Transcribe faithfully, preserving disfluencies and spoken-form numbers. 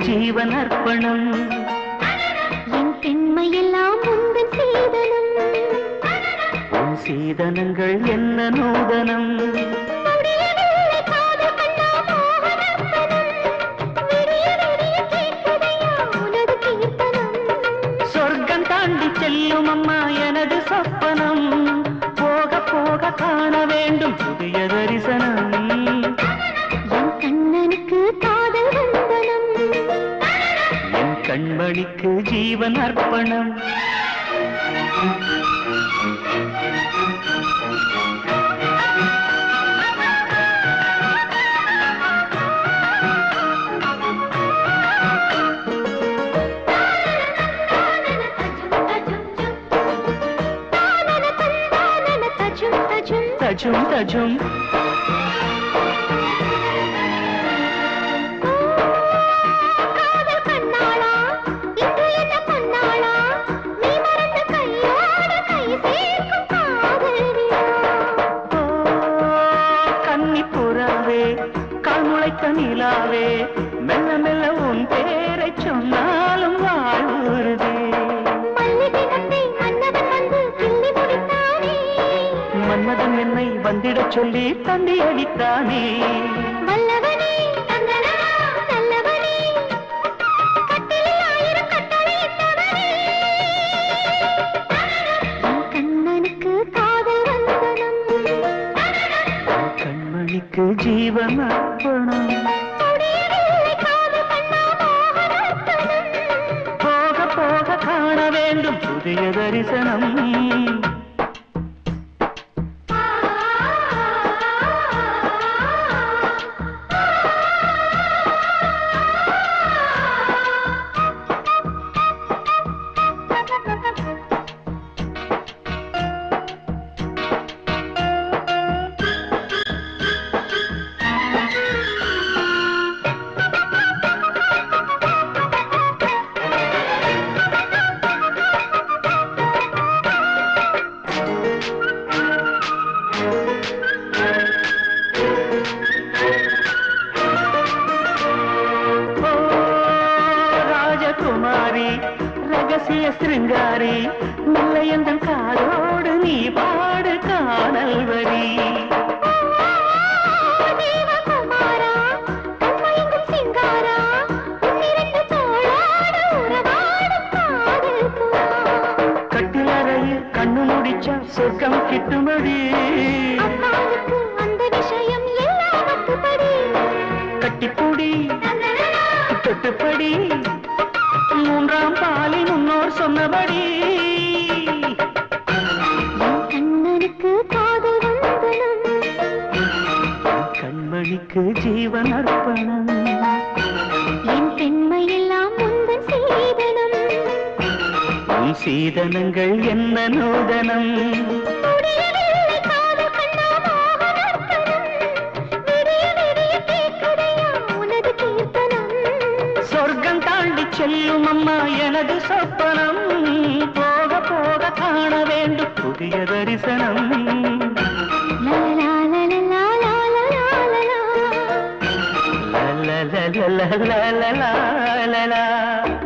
ஜீவன் அர்ப்பணம் என் பெண்மையெல்லாம் உந்தன் சீதனம் உன் சீதனங்கள் என்ன நூதனம் சொர்க்கம் தாண்டி செல்லும் அம்மா எனது சொப்பனம் போக போக காண வேண்டும் புதிய தரிசனம் என் கண்ணனுக்கு காதல் வந்தனம் என் கண்மணிக்கு ஜீவன் அர்ப்பணம் தஜும் தஜும் காதல் கண்ணாளா இன்று என்ன பொன்னாளா நீ மறந்த கையோடு கை சேர்க்கும் காதலியா கன்னி புறாவே கால் முளைத்த நிலாவே மெல்ல மெல்ல உன் பேரை சொன்னாலும் வாழ்வுறுதே மல்லிகை கட்டை மன்னவன் வந்து கிள்ளி முடித்தானே மன்மதன் என்னை வந்திடச் சொல்லி தந்தி அடித்தானே வல்லவனே தந்தனா நல்லவனே கட்டிலில் ஆயிரம் கட்டளை இட்டவனே என் கண்ணனுக்கு காதல் வந்தனம் கண்மணிக்கு ஜீவன் அர்ப்பணம் முடியவில்லை காதல் கண்ணா மோகனத்தனம் போக போக காண வேண்டும் புதிய தரிசனம் ரகசிய சிருங்காரி முல்லையந்தன் காதோடு நீ பாடு காணல் வரி தேவகுமாரா கண்மயங்கும் சிங்காரா உன்னிரண்டு தோளோடு உறவாடும் காதல் புறா கட்டிலறையில் கண்ணு முடிச்சா சொர்க்கம் கிட்டுமடி அம்மாவுக்கு அந்த விஷயம் எல்லாம் அத்துப்படி கட்டிப்பூடி தொட்டுப்படி மூன்றாம் பாலி முன்னோர் சொன்னபடி என் கண்ணனுக்கு காதல் வந்தனம் கண்மணிக்கு ஜீவன் அர்ப்பணம் என் பெண்மையெல்லாம் உந்தன் சீதனம் உன் சீதனங்கள் என்ன நூதனம் முடியவில்லை காதல் கண்ணா மோகனத்தனம் விடிய விடிய கேட்குதையா உனது கீர்த்தனம் சொர்க்கம் தாண்டி செல்லும் அம்மா எனது சொப்பனம் போக போக காண வேண்டும் புதிய தரிசனம் லலலா லலலா லலலா லலலா லலலலலலலலலா